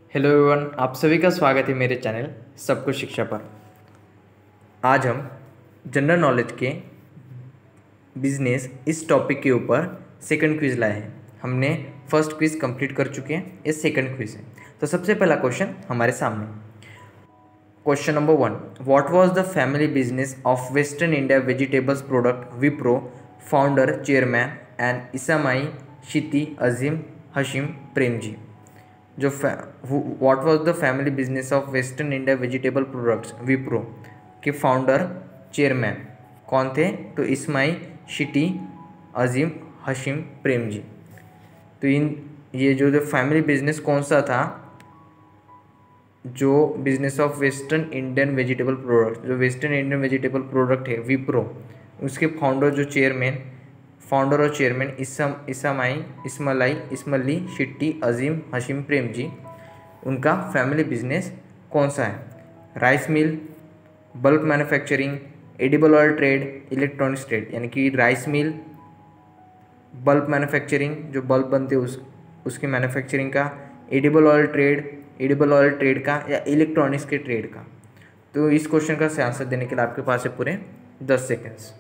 Hello everyone, आप सभी का स्वागत है मेरे चैनल सब कुछ शिक्षा पर। आज हम जनरल नॉलेज के बिजनेस इस टॉपिक के ऊपर सेकंड क्विज लाए हैं। हमने फर्स्ट क्विज कंप्लीट कर चुके हैं, ये सेकंड क्विज है। तो सबसे पहला क्वेश्चन हमारे सामने, question number 1, what was the family business of western India vegetables product Wipro founder chairman and इसामाई शिती अजीम हशीम प्रेमजी। जो what was the family business of western India vegetable products Wipro के फाउंडर चेयरमैन कौन थे? तो इस्माई शिटी अजीम हशीम प्रेमजी। तो ये जो फैमिली बिजनेस कौन सा था, जो business of western Indian vegetable product, जो वेस्टर्न इंडियन वेजिटेबल प्रोडक्ट है विप्रो, उसके फाउंडर और चेयरमैन इस्माइली शिट्टी अजीम हशीम प्रेमजी। उनका फैमिली बिजनेस कौन सा है? Rice mill, bulk manufacturing, edible oil trade, electronics trade. यानी कि राइस मिल, बल्क मैन्युफैक्चरिंग जो बल्ब बनते उसकी मैन्युफैक्चरिंग का, एडिबल ऑयल ट्रेड का, या इलेक्ट्रॉनिक्स के ट्रेड का। तो इस क्वेश्चन का सही आंसर देने के लिए आपके पास है पूरे 10 सेकेंड्स।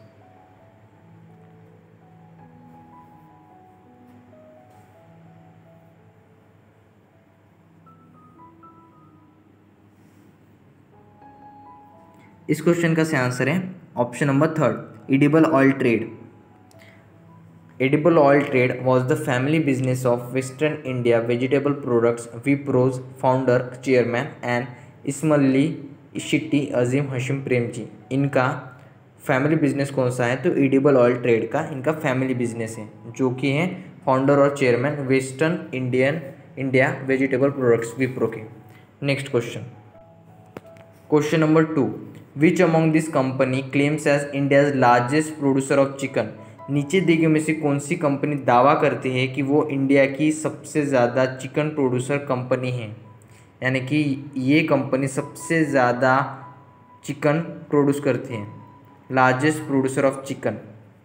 इस क्वेश्चन का सही आंसर है option number 3, edible oil trade. Edible oil trade was the family business of western India vegetable products Wipro's founder chairman and इस्माइली शिट्टी अजीम हशीम प्रेमजी। इनका फैमिली बिजनेस कौन सा है? तो एडिबल ऑयल ट्रेड का इनका फैमिली बिजनेस है, जो कि है फाउंडर और chairman western India vegetable products Wipro के। Next question, question number 2, which among this company claims as India's largest producer of chicken. नीचे दी गई में से कौन सी कंपनी दावा करती है कि वो इंडिया की सबसे ज़्यादा चिकन प्रोड्यूसर कंपनी है? यानी कि ये कंपनी सबसे ज़्यादा चिकन प्रोड्यूस करती है, largest producer of chicken.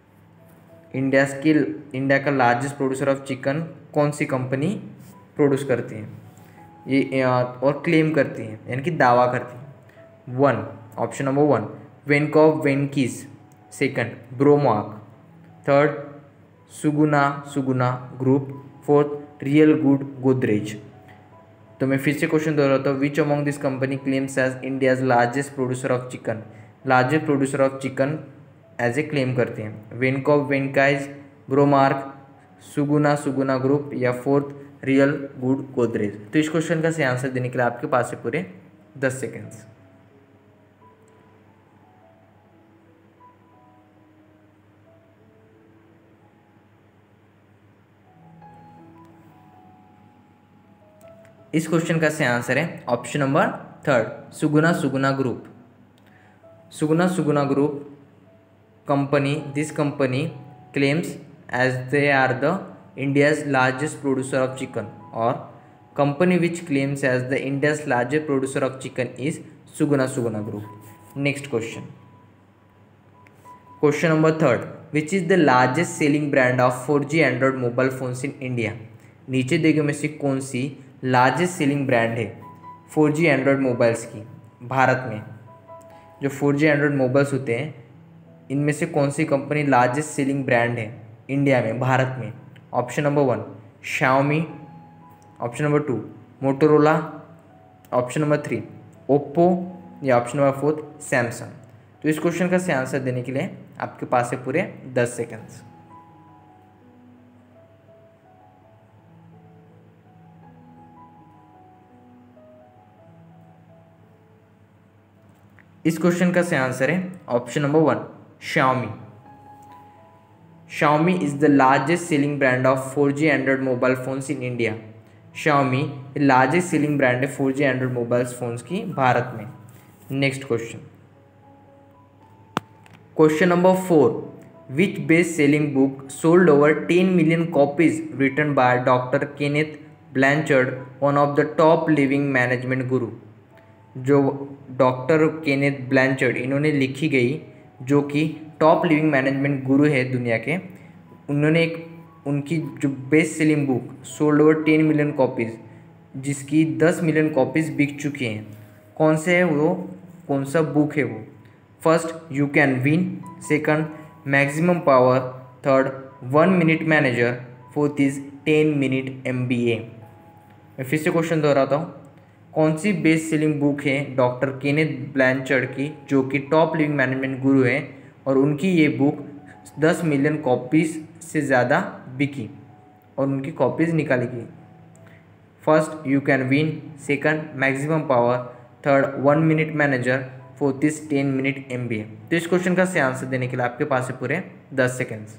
India का लार्जेस्ट प्रोड्यूसर ऑफ चिकन कौन सी कंपनी प्रोड्यूस करती है ये और क्लेम करती है, यानी कि दावा करती है? ऑप्शन नंबर 1, वेनकॉफ Venky's. Second, Bromark. Third, Suguna group. Fourth, real good Godrej. तो मैं फिर से क्वेश्चन दोहराता हूँ, which among this company claims as India's largest producer of chicken. Largest producer of chicken as a claim करते हैं वेनकॉफ वेनकाइज, ब्रोमार्क, सुगुना ग्रुप, या फोर्थ रियल गुड गोदरेज। तो इस क्वेश्चन का सही आंसर देने के लिए आपके पास है पूरे 10 सेकेंड्स। इस क्वेश्चन का सही आंसर है option number 3, Suguna group. Suguna group company, this company claims as they are the India's largest producer of chicken, और company which claims as the India's largest producer of chicken is Suguna group. Next question, question number 3, which is the largest selling brand of 4G Android mobile phones in India. नीचे दिए गए में से कौन सी largest selling brand है 4G Android mobiles की भारत में? जो 4G एंड्रॉयड मोबाइल्स होते हैं, इनमें से कौन सी कंपनी लार्जेस्ट सेलिंग ब्रांड है इंडिया में, भारत में? Option number 1, Xiaomi. Option number 2, Motorola. Option number 3, Oppo, या ऑप्शन नंबर 4 सैमसंग। तो इस क्वेश्चन का सही आंसर देने के लिए आपके पास है पूरे 10 सेकेंड्स। इस क्वेश्चन का सही आंसर है option number 1, Xiaomi. Xiaomi is the largest selling brand of 4G Android mobile phones in India. Xiaomi largest selling brand है 4G एंड्रॉयड मोबाइल फोन्स की भारत में। Next question, question number 4, which best selling book sold over 10 million copies written by doctor Kenneth Blanchard, one of the top living management guru. जो doctor Kenneth Blanchard इन्होंने लिखी गई, जो कि टॉप लिविंग मैनेजमेंट गुरु है दुनिया के, उन्होंने एक उनकी जो best selling book sold over 10 million copies जिसकी 10 मिलियन कॉपीज़ बिक चुकी हैं, कौन से है वो, कौन सा बुक है वो? First, you can win. Second, maximum power. Third, 1 minute manager. Fourth is 10 minute MBA। मैं फिर से क्वेश्चन दोहराता हूँ। कौन सी बेस्ट सेलिंग बुक है डॉक्टर केनेथ ब्लैंचर्ड की, जो कि टॉप लिविंग मैनेजमेंट गुरु हैं, और उनकी ये बुक 10 मिलियन कॉपीज़ से ज़्यादा बिकी और उनकी कॉपीज़ निकाली गई? First, you can win. Second, maximum power. Third, 1 minute manager. Fourth is 10 minute MBA। तो इस क्वेश्चन का सही आंसर देने के लिए आपके पास है पूरे 10 सेकेंड्स।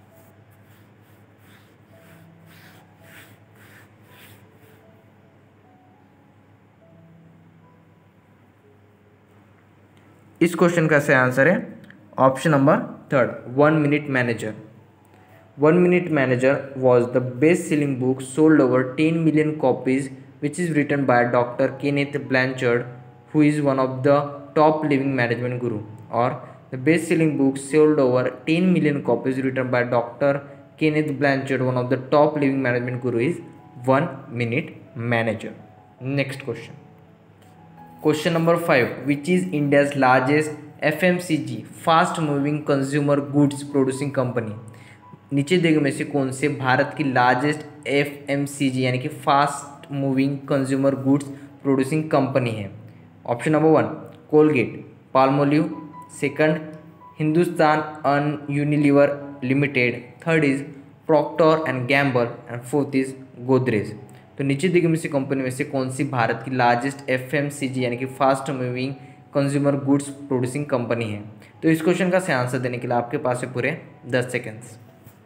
इस क्वेश्चन का सही आंसर है option number third, 1 minute manager. 1 minute manager was the best selling book sold over 10 million copies, which is written by Dr. Kenneth Blanchard, who is one of the top living management guru. Or the best-selling book sold over 10 million copies, written by Dr. Kenneth Blanchard, one of the top living management guru, is 1 Minute Manager. Next question. Question number 5. Which is India's largest FMCG, fast-moving consumer goods producing company? नीचे दिए गए में से कौन से भारत की largest FMCG यानी कि fast moving consumer goods producing company है? Option number 1, Colgate Palmolive. Second, Hindustan अन Unilever limited. Third is Procter and Gamble and fourth is Godrej. तो नीचे दिए गए में से कंपनी में से कौन सी भारत की लार्जेस्ट FMCG यानी कि fast moving consumer goods producing company है? तो इस क्वेश्चन का सही आंसर देने के लिए आपके पास है पूरे 10 सेकेंड्स।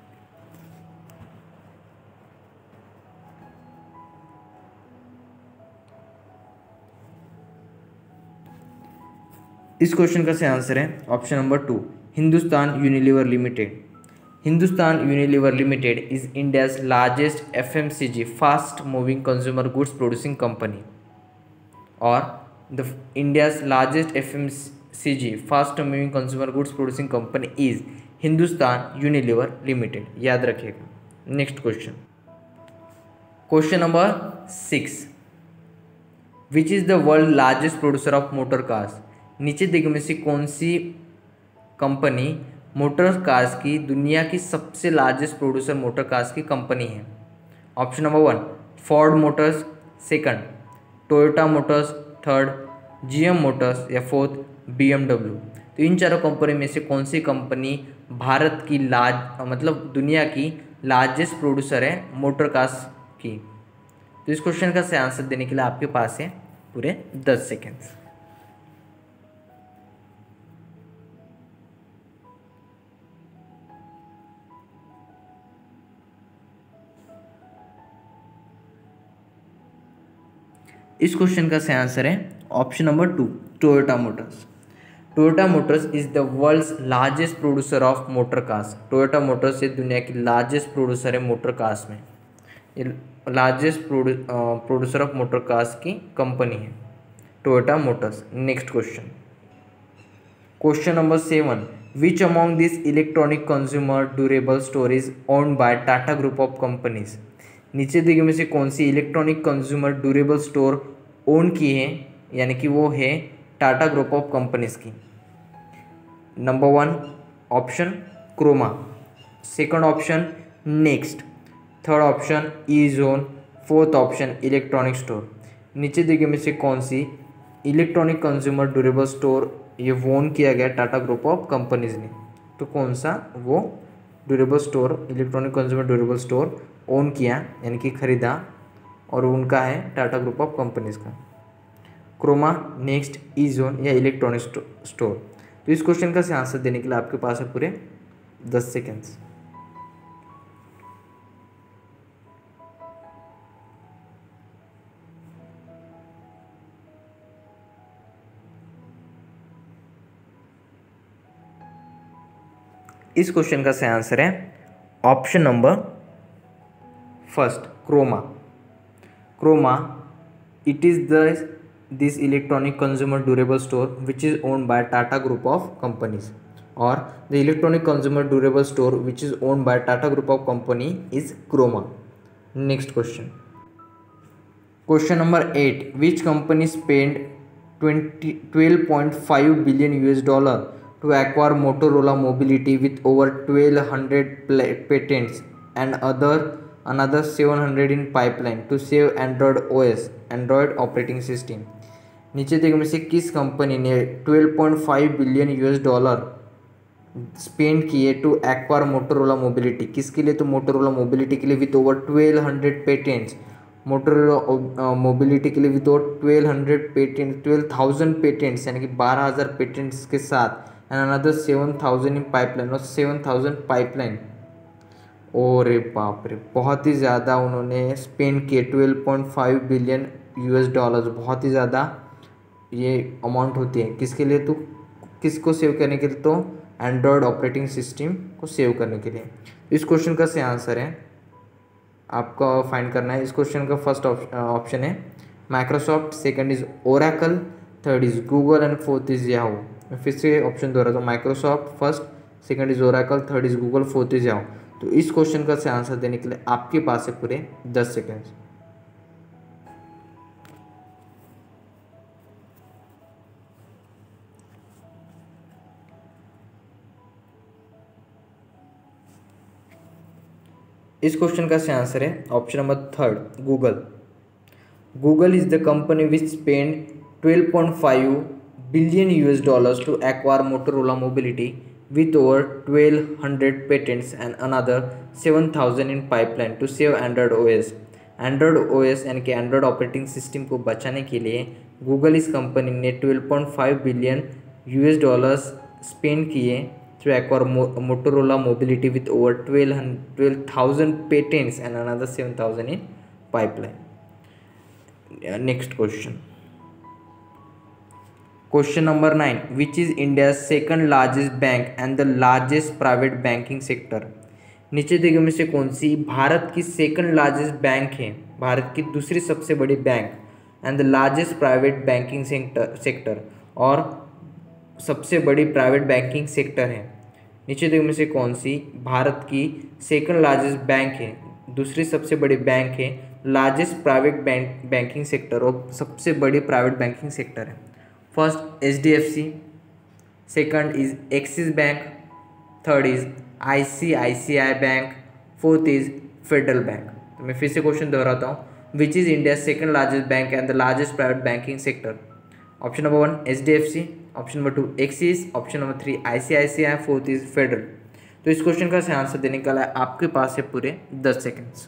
इस क्वेश्चन का सही आंसर है option number 2, Hindustan Unilever limited. Hindustan Unilever limited is India's largest FMCG fast moving consumer goods producing company, और the India's largest FMCG fast moving consumer goods producing company is Hindustan Unilever limited. याद रखिएगा। Next question, question number 6, which is the world largest producer of motor cars? नीचे दिए में से कौन सी company motor cars की दुनिया की सबसे लार्जेस्ट प्रोड्यूसर मोटर कार्स की कंपनी है? Option number 1, Ford Motors. Second, Toyota Motors. Third, GM Motors या फोर्थ, BMW। तो इन चारों कंपनी में से कौन सी कंपनी भारत की मतलब दुनिया की लार्जेस्ट प्रोड्यूसर है मोटर कार्स की? तो इस क्वेश्चन का सही आंसर देने के लिए आपके पास है पूरे 10 सेकेंड्स। इस क्वेश्चन का सही आंसर है option number 2, Toyota Motors. Toyota Motors is the world's largest producer of motor cars. Toyota Motors ये दुनिया की लार्जेस्ट प्रोड्यूसर है मोटर कार्स में। ये largest producer of motor cars की कंपनी है Toyota Motors. Next question, question number 7, which among this electronic consumer durable store is owned by Tata group of companies? नीचे दिए में से कौन सी electronic consumer durable store own की है, यानी कि वो है टाटा ग्रुप ऑफ कंपनीज की? Number 1 option Croma. Second option next. Third option E-Zone। Fourth option electronic store. नीचे दिए में से कौन सी इलेक्ट्रॉनिक कंज्यूमर ड्यूरेबल स्टोर ये ओन किया गया टाटा ग्रुप ऑफ कंपनीज ने? तो कौन सा वो durable store, electronic consumer durable store own किया यानी कि खरीदा और उनका है टाटा ग्रुप ऑफ कंपनीज का? क्रोमा, नेक्स्ट, E-Zone या इलेक्ट्रॉनिक स्टोर। तो इस क्वेश्चन का आंसर देने के लिए आपके पास है पूरे 10 सेकेंड्स। इस क्वेश्चन का सही आंसर है option number first, Croma. Croma, it is this electronic consumer durable store which is owned by Tata group of companies, और the electronic consumer durable store which is owned by Tata group of company is Croma. Next question, question number 8, which company spend 12.5 billion US dollar to acquire Motorola Mobility with over 1200 patents and another 700 in pipeline to save Android OS, Android operating system. नीचे देखो में से किस company ने 12.5 billion US dollar spend किए to acquire Motorola mobility, किसके लिए? तो मोटोरोला मोबिलिटी के लिए with over 1200 patents, Motorola mobility के लिए विथ ओवर 1200 पेटेंट 12,000 पेटेंट्स यानी कि 12,000 पेटेंट्स के साथ एंड अनदर 7,000 इन पाइपलाइन और 7,000 पाइपलाइन। ओरे बाप रे, बहुत ही ज़्यादा उन्होंने स्पेंड किए 12.5 बिलियन US डॉलर्स, बहुत ही ज़्यादा ये अमाउंट होती है। किसके लिए? तो किसको सेव करने के लिए? तो एंड्रॉयड ऑपरेटिंग सिस्टम को सेव करने के लिए। इस क्वेश्चन का सही आंसर है, आपको फाइंड करना है। इस क्वेश्चन का फर्स्ट ऑप्शन है Microsoft, second is Oracle, third is Google and fourth is Yahoo. मैं फिर से ऑप्शन दोहरा तो Microsoft first, second is Oracle, third is Google, fourth is Yahoo. तो इस क्वेश्चन का सही आंसर देने के लिए आपके पास है पूरे 10 सेकेंड्स। इस क्वेश्चन का सही आंसर है option number third, Google. Google is the company which spend 12.5 billion US dollars to acquire Motorola mobility with over 1200 patents and another 7,000 in pipeline to save Android OS। Android OS यानी कि Android operating system को बचाने के लिए Google इस company ने 12.5 billion US dollars spend किए to acquire Motorola Mobility with over 12,000 patents and another 7,000 in pipeline। Next question. Question number 9, which is India's second largest bank and the largest private banking sector। नीचे देखिए में से कौन सी भारत की second largest bank है, भारत की दूसरी सबसे बड़ी bank, and the largest private banking sector और सबसे बड़ी प्राइवेट बैंकिंग सेक्टर है। नीचे देखो में से कौन सी भारत की सेकंड लार्जेस्ट बैंक है, दूसरी सबसे बड़ी बैंक है, लार्जेस्ट प्राइवेट बैंकिंग सेक्टर और सबसे बड़ी प्राइवेट बैंकिंग सेक्टर है। First HDFC, second is Axis bank, third is ICICI bank, fourth is Federal bank. तो मैं फिर से क्वेश्चन दोहराता हूँ, which is India second largest bank and the largest private banking sector. Option number 1 HDFC, option number 2 Axis, option number 3 ICICI, fourth is Federal. तो इस question का सही आंसर देने के लिए आपके पास है पूरे 10 सेकेंड्स।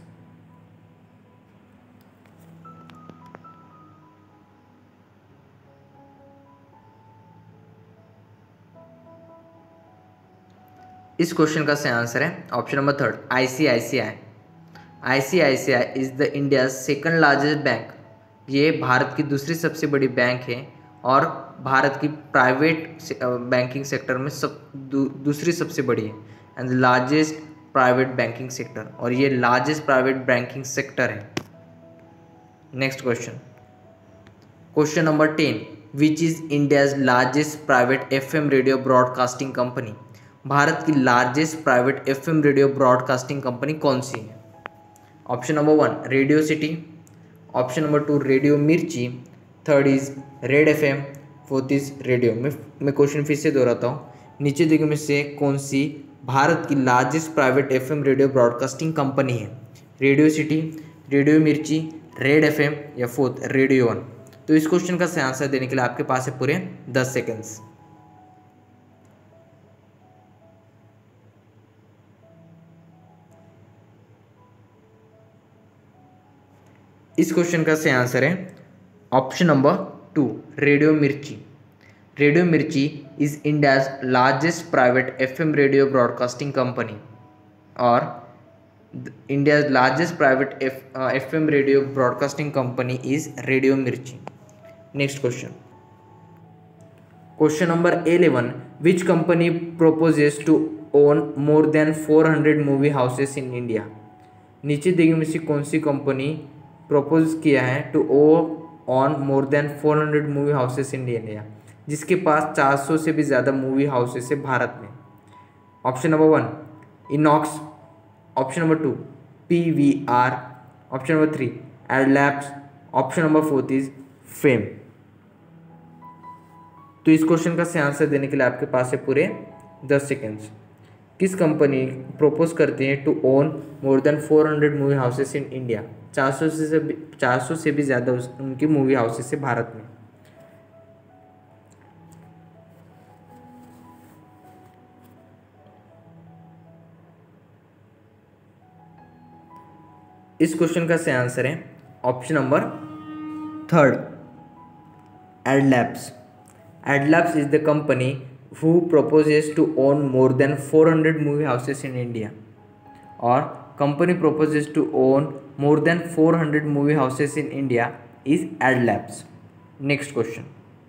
इस क्वेश्चन का सही आंसर है option number third ICICI। ICICI is the India second largest bank, ये भारत की दूसरी सबसे बड़ी बैंक है और भारत की प्राइवेट बैंकिंग सेक्टर में दूसरी सबसे बड़ी है and largest private banking sector, और ये लार्जेस्ट प्राइवेट बैंकिंग सेक्टर है। Next question, question number 10, which is India's largest private FM radio broadcasting company. भारत की largest private FM radio broadcasting company कौन सी है? Option number 1 radio city, option number 2 radio Mirchi, third is red FM, fourth is radio. मैं question फिर से दोहराता हूँ, नीचे दिए में से कौन सी भारत की largest private FM radio broadcasting company है? Radio city, radio Mirchi, red FM या फोर्थ रेडियो 1। तो इस क्वेश्चन का सही आंसर देने के लिए आपके पास है पूरे 10 सेकेंड्स। इस क्वेश्चन का सही आंसर है option number 2 radio Mirchi. Radio Mirchi is India's largest private FM radio broadcasting company और India's largest private FM radio broadcasting company is Radio Mirchi. Next question, question number 11, which company proposes to own more than 400 movie houses in India. नीचे देखिए में से कौन सी company propose किया है to own more than 400 movie houses in India, जिसके पास 400 से भी ज़्यादा मूवी हाउसेस है भारत में। Option number 1 Inox, option number 2 PVR, option number 3 Adlabs, option number 4 is Fame. तो इस क्वेश्चन का सही आंसर देने के लिए आपके पास है पूरे 10 सेकेंड्स। किस कंपनी प्रपोज करती है to own more than 400 movie houses in India? 400 से भी ज़्यादा उनकी मूवी हाउसेस है भारत में। इस क्वेश्चन का सही आंसर है option number 3, Adlabs. Adlabs is the company who proposes to own more than 400 movie houses in India, or company proposes to own more than 400 movie houses in India is Adlabs। Next question,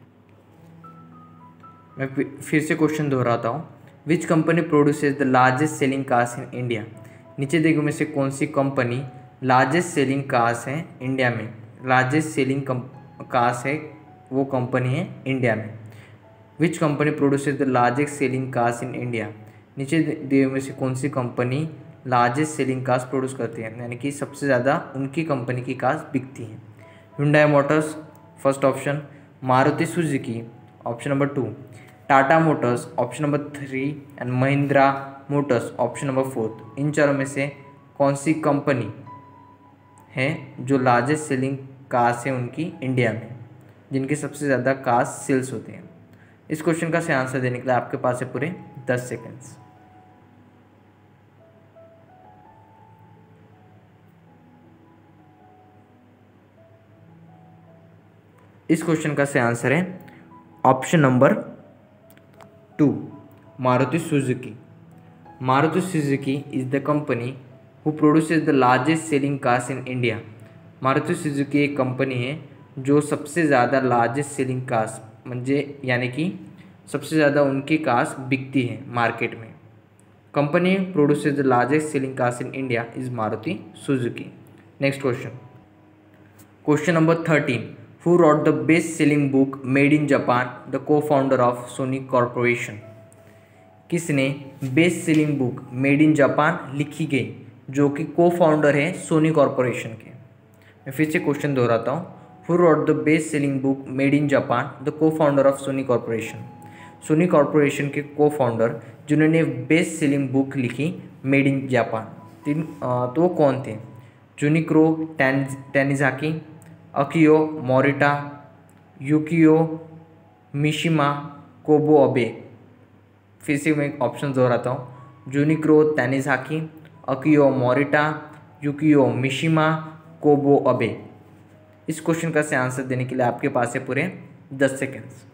मैं फिर से question दोहराता हूँ। Which company produces the largest selling cars in India? नीचे देखो में से कौन सी कंपनी लार्जेस्ट सेलिंग कार्स है इंडिया में? लार्जेस्ट सेलिंग कार्स है वो कंपनी है इंडिया में। Which company produces the largest selling cars in India? नीचे दिए में से कौन सी company largest selling cars produce करती है, यानी कि सबसे ज़्यादा उनकी कंपनी की कार्स बिकती हैं? Hyundai Motors first option, Maruti Suzuki option number 2, Tata Motors option number 3 and Mahindra Motors option number 4। इन चारों में से कौन सी कंपनी है जो लार्जेस्ट सेलिंग कार्स है उनकी इंडिया में, जिनकी सबसे ज़्यादा कार्स सेल्स होते हैं? इस क्वेश्चन का सही आंसर देने के लिए आपके पास है पूरे 10 सेकेंड्स। इस क्वेश्चन का सही आंसर है option number 2, Maruti Suzuki. Maruti Suzuki is the company who produces the largest selling cars in India. Maruti Suzuki एक कंपनी है जो सबसे ज़्यादा लार्जेस्ट सेलिंग कार्स म्हणजे यानी कि सबसे ज़्यादा उनकी कार्स बिकती है मार्केट में। Company produces the largest selling cars in India is Maruti Suzuki. Next question, question number 13, who wrote the best selling book Made in Japan, the co founder of Sony Corporation? किसने best selling book Made in Japan लिखी गई, जो कि को founder है Soni Corporation के? मैं फिर से क्वेश्चन दोहराता हूँ। Who wrote the best selling book Made in Japan, the co founder of Sony Corporation? Sony Corporation के को फाउंडर जिन्होंने बेस्ट सेलिंग बुक लिखी मेड इन जापान, तो वो कौन थे? Junichiro Tanizaki, Akio Morita, Yukio Mishima, Kobo Abe. फिर से मैं ऑप्शन दोहराता हूँ। Junichiro Tanizaki, Akio Morita, Yukio Mishima, Kobo Abe. इस क्वेश्चन का सही आंसर देने के लिए आपके पास है पूरे 10 सेकेंड्स।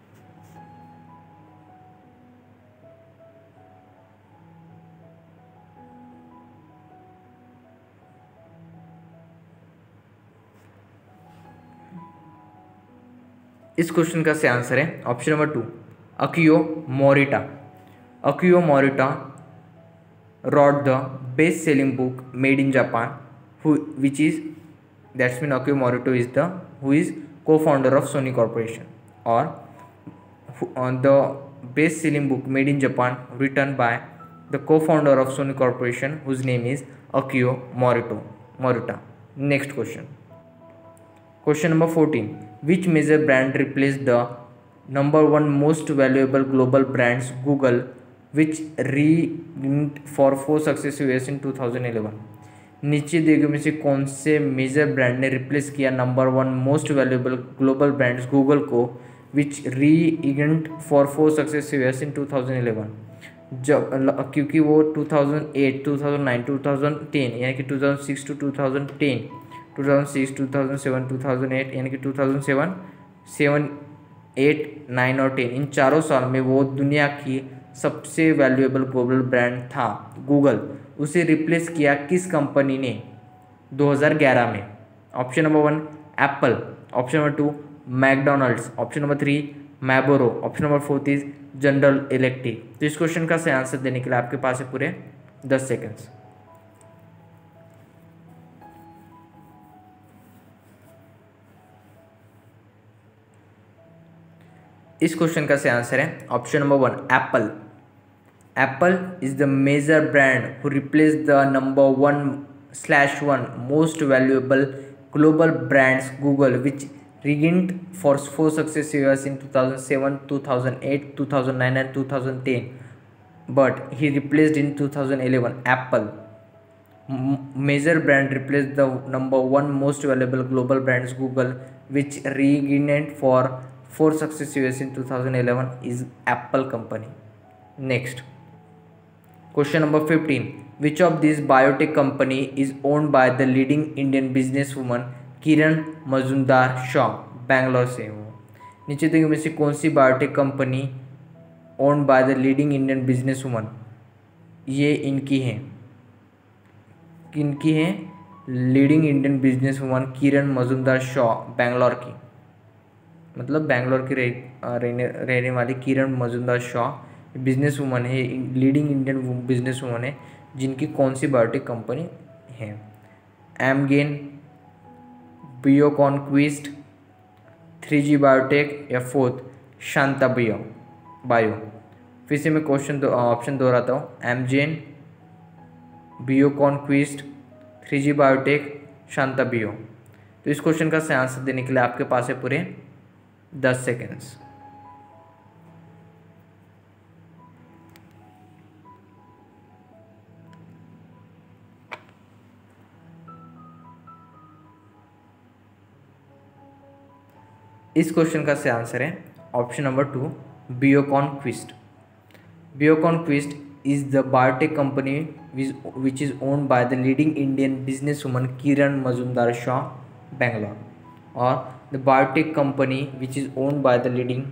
इस क्वेश्चन का सही आंसर है option number 2, Akio Morita. Akio Morita wrote the best selling book made in Japan, which is, that's mean Akio Morita is who is co-founder of Sony Corporation, or the best selling book made in Japan written by the co-founder of Sony Corporation, whose name is Akio Morita. Next question, question number 14, which major brand replaced the number 1 most valuable global brands Google, which reigned for 4 successive years in 2011? नीचे दिए गए में से कौन से major brand ने replace किया number 1 most valuable global brands Google को, which reigned for 4 successive years in 2011? जब क्योंकि वो 2008, 2009, 2010 यानी कि 2006 to 2010, 2006, 2007, 2008 यानी कि 2007, 7, 8, 9 और 10, इन चारों साल में वो दुनिया की सबसे वैल्यूएबल ग्लोबल ब्रांड था गूगल। उसे रिप्लेस किया किस कंपनी ने 2011 में? Option number 1 Apple, option number 2 McDonald's, option number 3 Marlboro, option number 4 is General Electric. तो इस क्वेश्चन का सही आंसर देने के लिए आपके पास है पूरे 10 सेकेंड्स। इस क्वेश्चन का सही आंसर है option number 1 Apple. Apple is the major brand who replace the number 1/1 most valuable global brands Google, which regained for four successive years in 2007, 2008, 2009, and 2010. But he replaced in 2011 Apple. Major brand replaced the number one most valuable global brands Google, which regained for four successive years in 2011 is Apple company. Next, question number 15. Which of these biotech company is owned by the leading Indian businesswoman Kiran Mazumdar Shaw, Bangalore से वो। नीचे देखिए में से कौन सी biotech company owned by the leading Indian businesswoman, ये इनकी हैं, किनकी हैं, leading Indian businesswoman Kiran Mazumdar Shaw, Bangalore की, मतलब बैंगलोर की रहने वाली किरण मजुमदार शॉ बिजनेस वुमन है, लीडिंग इंडियन बिजनेस वुमन है, जिनकी कौन सी बायोटेक कंपनी है, एमगेन, बियोकॉनक्विस्ट, 3G बायोटेक या फोर्थ शांता बायो। फिर से मैं क्वेश्चन ऑप्शन दोहराता हूँ, एमजेन, बियोकॉनक्विस्ट, 3G बायोटेक, शांता बियो। तो इस क्वेश्चन का सही आंसर देने के लिए आपके पास है पूरे 10 सेकेंड्स। इस क्वेश्चन का सही आंसर है option number 2, Bioconquest. Bioconquest is the biotech company which is owned by the leading Indian businesswoman Kiran Mazumdar Shaw, Bangalore, or the biotech company which is owned by the leading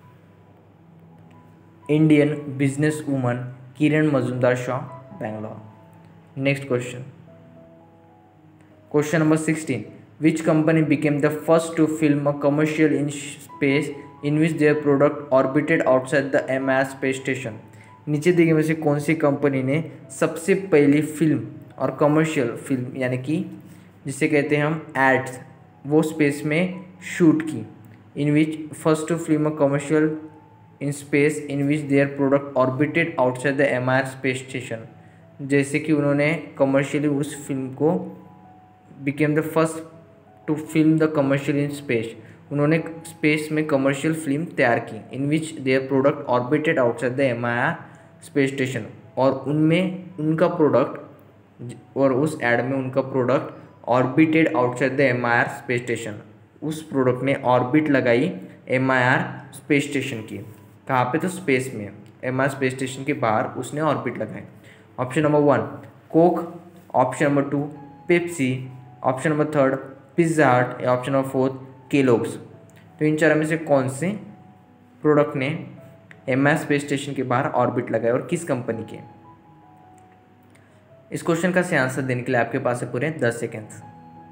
Indian businesswoman Kiran Mazumdar Shaw, Bangalore. Next question. Question number 16. Which company became the first to film a commercial in space in which their product orbited outside the MIR space station? नीचे दिए में से कौन सी company ने सबसे पहली film और कमर्शियल फिल्म यानी कि जिसे कहते हैं हम एड्स, वो स्पेस में शूट की, in which first to film a commercial in space in which their product orbited outside the MIR space station, जैसे कि उन्होंने कमर्शियली उस फिल्म को became the first to film the commercial in space, उन्होंने space में commercial film तैयार की, in which their product orbited outside the MIR space station, और उनमें उनका प्रोडक्ट और उस एड में उनका product orbited outside the MIR space station, उस प्रोडक्ट ने ऑर्बिट लगाई MIR स्पेस स्टेशन की, कहाँ पे, तो स्पेस में, MIR स्पेस स्टेशन के बाहर उसने ऑर्बिट लगाई। Option number 1 Coke, option number 2 Pepsi, option number 3 Pizza Hut या ऑप्शन नंबर 4 केलॉग्स। तो इन चारों में से कौन से प्रोडक्ट ने MIR स्पेस स्टेशन के बाहर ऑर्बिट लगाए और किस कंपनी के? इस क्वेश्चन का सही आंसर देने के लिए आपके पास है पूरे 10 सेकेंड्स।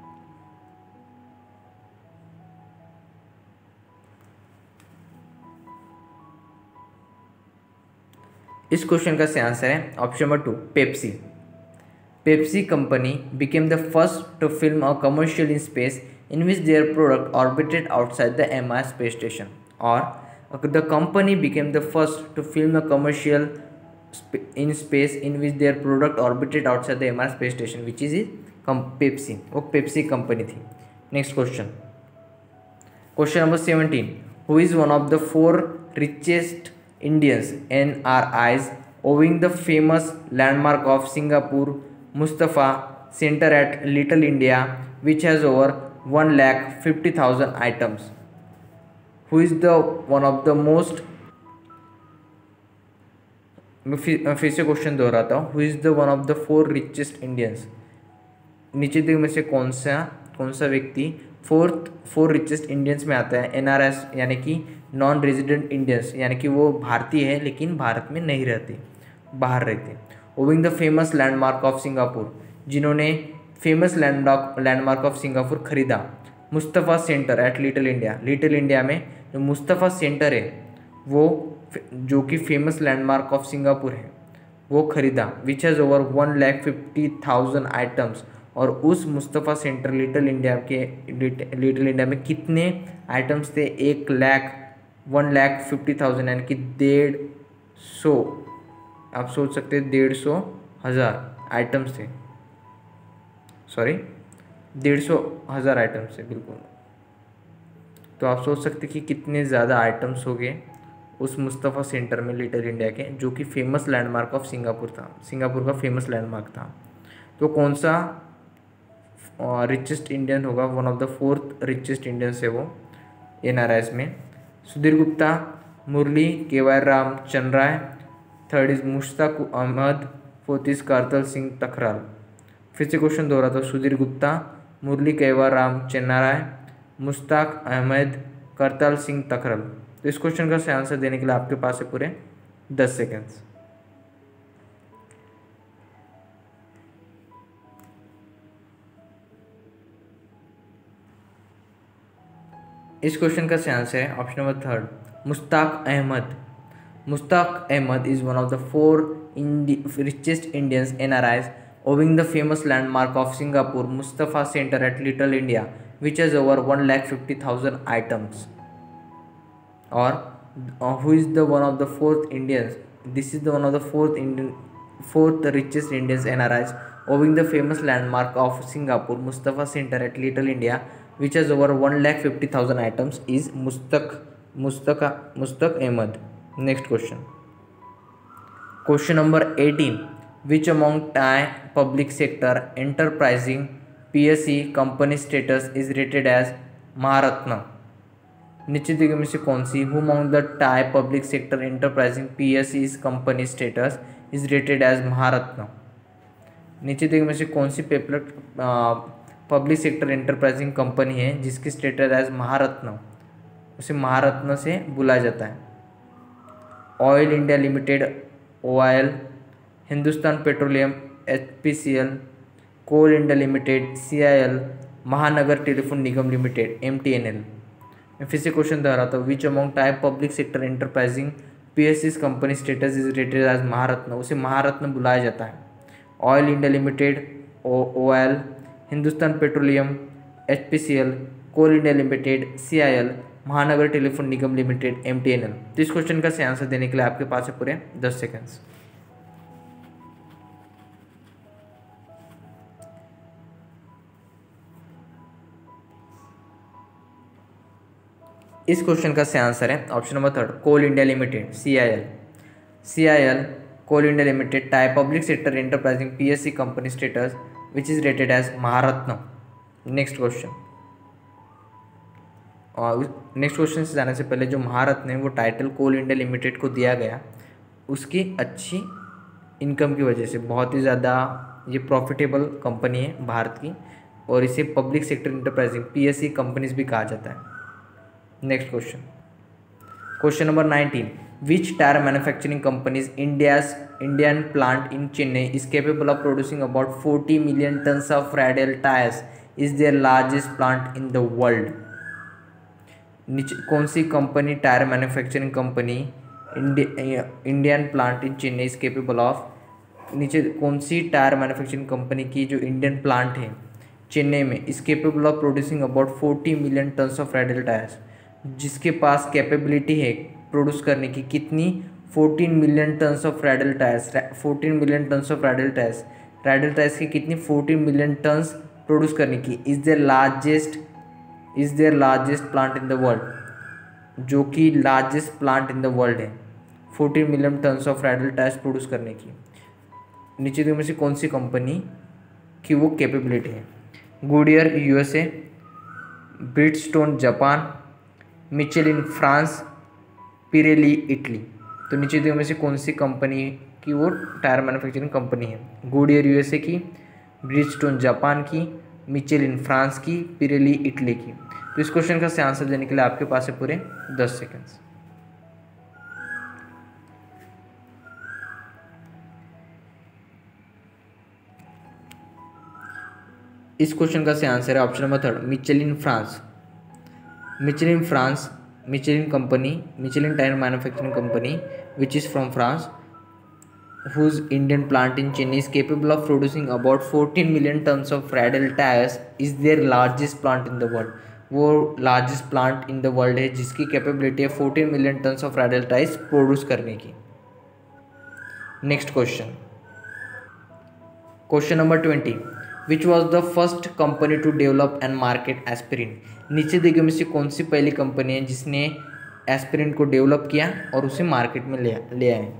इस क्वेश्चन का सही आंसर है option number 2 Pepsi. Pepsi company became the first to film a commercial in space in which their product orbited outside the MIR space station, or the company became the first to film a commercial in space in which their product orbited outside the MIR space station, which is Pepsi। वो Pepsi company थी। Next question, question number 17. Who is one of the 4 richest Indians NRIs owing the famous landmark of Singapore Mustafa Center at Little India, which has over 1,50,000 items? Who is the one of the most, मैं फिर से question दोहराता हूँ, who is the one of the 4 richest Indians, नीचे दिए में से कौन सा व्यक्ति 4 रिचेस्ट इंडियंस में आता है? NRS यानी कि नॉन रेजिडेंट इंडियंस, यानी कि वो भारतीय है लेकिन भारत में नहीं रहते, बाहर रहते। Owing the famous landmark of Singapore, जिन्होंने फेमस लैंडमार्क ऑफ सिंगापुर खरीदा। Mustafa Centre at Little India, Little India में जो मुस्तफ़ा सेंटर है वो जो कि फेमस लैंडमार्क ऑफ सिंगापुर है वो खरीदा। विच हैज़ ओवर 1,50,000 आइटम्स, और उस मुस्तफ़ा सेंटर लिटिल इंडिया में कितने आइटम्स थे? 1,50,000 यानी कि 150, आप सोच सकते हैं 150,000 आइटम्स थे, सॉरी 150,000 आइटम्स है बिल्कुल। तो आप सोच सकते कि कितने ज़्यादा आइटम्स हो गए उस मुस्तफ़ा सेंटर में लिटिल इंडिया के, जो कि फेमस लैंडमार्क ऑफ सिंगापुर था, सिंगापुर का फेमस लैंडमार्क था। तो कौन सा रिचेस्ट इंडियन होगा, one of the 4th richest Indians है वो NRIs में? Sudhir Gupta, Murali, KY Ram, Chandra Rai, 3rd is Mushtaq Ahmed, 4th is Kartal Singh Thakral. फिर से क्वेश्चन दोहराता हूँ, सुधीर गुप्ता, मुरली, KY राम, चन्ना राय, मुश्ताक अहमद, करताल सिंह तखरल। तो इस क्वेश्चन का सही आंसर देने के लिए आपके पास है पूरे 10 सेकेंड्स। इस क्वेश्चन का सही आंसर है option number 3rd, Mushtaq Ahmed. Mushtaq Ahmed is one of the 4 richest Indians NRIs, owning the famous landmark of Singapore Mustafa Center at Little India, which has over 150,000 items. Or who is the one of the 4th Indians? This is the one of the 4th richest Indians NRIs, owning the famous landmark of Singapore Mustafa Center at Little India, which has over 150,000 items, is Mushtaq Ahmed. Next question. Question number 18. Which among Thai public sector enterprising PSE company status is rated as Maharatna? नीचे दिए में से कौन सी who among the Thai public sector enterprising PSE's company status is rated as Maharatna? नीचे दिए में से कौन सी पब्लिक सेक्टर एंटरप्राइजिंग कंपनी है जिसकी स्टेटस एज महारत्न, उसे महारत्न से बुलाया जाता है? Oil India Limited OIL, Hindustan Petroleum HPCL, Coal India Limited CIL, Mahanagar Telephone Nigam Limited MTNL। मैं फिर से क्वेश्चन दोहराता हूँ, which among type public sector enterprising PSE's company status is rated as Maharatna, उसे महारत्न बुलाया जाता है? Oil India Limited OIL, Hindustan Petroleum HPCL, Coal India Limited CIL, Mahanagar Telephone Nigam Limited MTNL। तो इस क्वेश्चन का सही आंसर देने के लिए आपके पास है पूरे 10 सेकेंड्स। इस क्वेश्चन का सही आंसर है option number 3rd, Coal India Limited CIL, Coal India Limited type public sector enterprising PSE company status which is rated as Maharatna. Next question. और नेक्स्ट क्वेश्चन से जाने से पहले जो महारत्न है वो टाइटल कोल इंडिया लिमिटेड को दिया गया उसकी अच्छी इनकम की वजह से। बहुत ही ज़्यादा ये प्रॉफिटेबल कंपनी है भारत की और इसे public sector enterprising PSE companies भी कहा जाता है। Next question, question number 19, which tyre manufacturing companies Indian plant in Chennai is capable of producing about 40 million tons of radial tyres is their largest plant in the world? नीचे कौन सी company tyre manufacturing company Indian plant in Chennai is capable of, नीचे कौन सी tyre manufacturing company की जो Indian plant है चेन्नई में is capable of producing about 40 million tons of radial tyres, जिसके पास कैपेबिलिटी है प्रोड्यूस करने की कितनी? 14 million tons of radial tyres. 14 million tons of radial tyres की कितनी? 14 मिलियन टन्स प्रोड्यूस करने की। Is their largest plant in the world, जो कि largest plant in the world है 14 million tons of radial tyres produce करने की। नीचे में से कौन सी कंपनी की वो कैपेबिलिटी है? Goodyear USA, Bridgestone Japan, Michelin France, Pirelli Italy. तो नीचे में से कौन सी कंपनी की वो टायर मैन्युफैक्चरिंग कंपनी है? गुडियर USA की, ब्रिजस्टोन जापान की, मिचेलिन फ्रांस की, पिरेली इटली की। तो इस क्वेश्चन का सही आंसर देने के लिए आपके पास है पूरे 10 सेकेंड्स। इस क्वेश्चन का सही आंसर है option number 3rd, Michelin France. Michelin company, Michelin tyre manufacturing company which is from France, whose Indian plant in Chennai is capable of producing about 14 million tons of radial tires is their largest plant in the world। वो largest plant in the world है जिसकी capability है 14 million tons of radial tyres produce करने की। Next question, question number 20, which was the first company to develop and market aspirin. नीचे दी गई में से कौन सी पहली कंपनी है जिसने एस्पिरिन को डेवलप किया और उसे मार्केट में ले आए।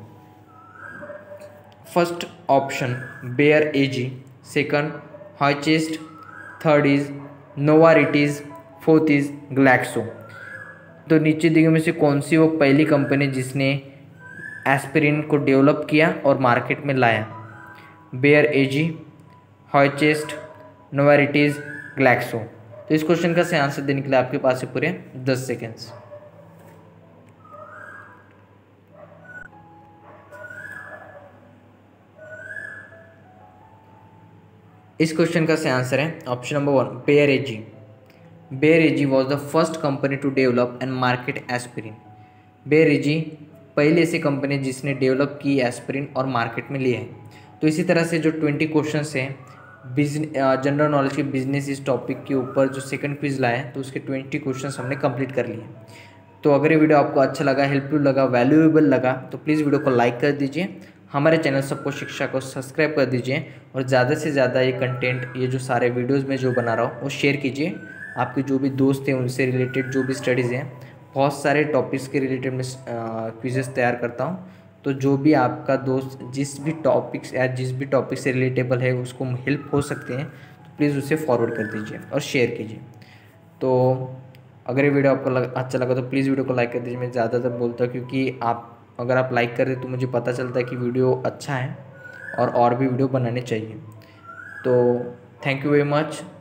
First option Bayer AG, second Hoechst, third is Novartis, fourth is Glaxo. तो नीचे दी गई में से कौन सी वो पहली कंपनी जिसने एस्पिरिन को डेवलप किया और मार्केट में लाया। Bayer AG, Hoechst, Novartis, Glaxo. तो इस क्वेश्चन का सही आंसर देने के लिए आपके पास है पूरे 10 सेकेंड्स। इस क्वेश्चन का सही आंसर है option number 1 Bayer AG. Bayer AG was the first company to develop and market aspirin. Bayer AG पहले ऐसी कंपनी जिसने डेवलप की एस्पिरिन और मार्केट में लिया है। तो इसी तरह से जो 20 क्वेश्चंस हैं जनरल नॉलेज के बिजनेस इस टॉपिक के ऊपर जो सेकंड क्विज लाया है, तो उसके 20 क्वेश्चंस हमने कंप्लीट कर लिए। तो अगर ये वीडियो आपको अच्छा लगा, हेल्पफुल लगा, वैल्यूएबल लगा तो प्लीज़ वीडियो को लाइक कर दीजिए। हमारे चैनल सबको शिक्षा को सब्सक्राइब कर दीजिए और ज़्यादा से ज़्यादा ये कंटेंट, ये जो सारे वीडियोज़ में जो बना रहा हूँ वो शेयर कीजिए। आपके जो भी दोस्त हैं उनसे रिलेटेड जो भी स्टडीज़ हैं, बहुत सारे टॉपिक्स के रिलेटेड मैं क्विजेस तैयार करता हूँ। तो जो भी आपका दोस्त जिस भी टॉपिक्स या जिस भी टॉपिक से रिलेटेबल है उसको हेल्प हो सकते हैं तो प्लीज़ उसे फॉरवर्ड कर दीजिए और शेयर कीजिए। तो अगर ये वीडियो आपको अच्छा लगा तो प्लीज़ वीडियो को लाइक कर दीजिए। मैं ज़्यादातर बोलता हूँ क्योंकि अगर आप लाइक कर दें तो मुझे पता चलता है कि वीडियो अच्छा है और भी वीडियो बनाने चाहिए। तो थैंक यू वेरी मच।